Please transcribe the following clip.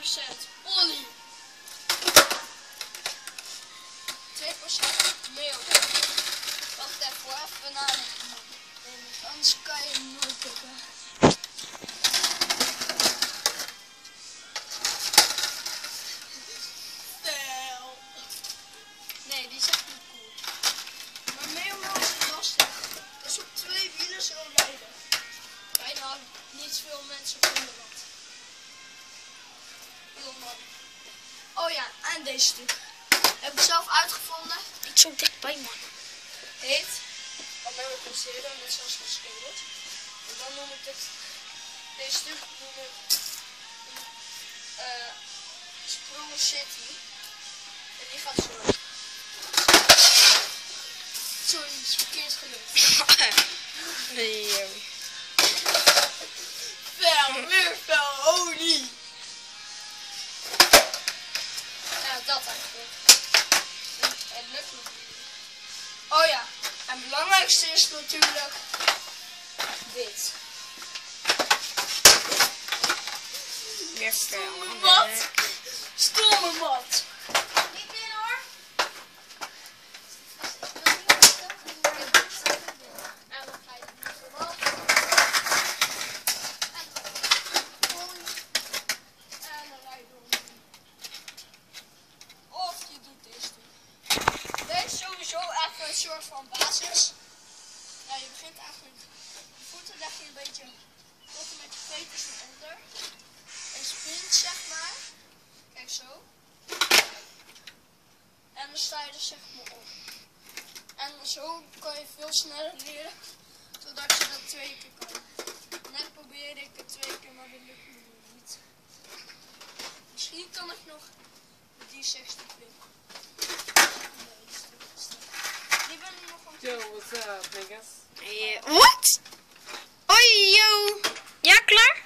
olie. 2% meel. Wacht even hoor, even nadenken. Anders kan je hem nooit pikken. Nee, die is echt niet cool. Maar meel is lastig. Dus op 2 wielen zo rijden. Bijna niet veel mensen vinden dat. Heel man. Oh ja, en deze stuk. Heb ik zelf uitgevonden. Niet zo dichtbij, man. Heet American net zoals geschilderd. En dan noem ik het, deze stuk noem ik Sprong City. En die gaat zo. Sorry, het is verkeerd gelukt. Nee. Weer fel olie. Ja, dat eigenlijk. Het lukt nog niet. Oh ja, en het belangrijkste is natuurlijk dit. Weer fel. Mat. Stomme mat. Niet in hoor. En dan ga je het niet omhoog. En dan rij je door. Of je doet deze. Deze is sowieso even een soort van basis. Ja, je begint eigenlijk, je voeten leg je een beetje tot en met je veters eronder. En spint zeg maar. Kijk zo. En dan sta je er zeg maar op. En zo kan je veel sneller leren, zodat je dat 2 keer kan. Net probeerde ik het 2 keer, maar dat lukt me niet. Misschien kan ik nog die 60 winnen. Die ben ik nog aan. Yo, what's up, niggas? What? Oi, yo. Ja, klaar?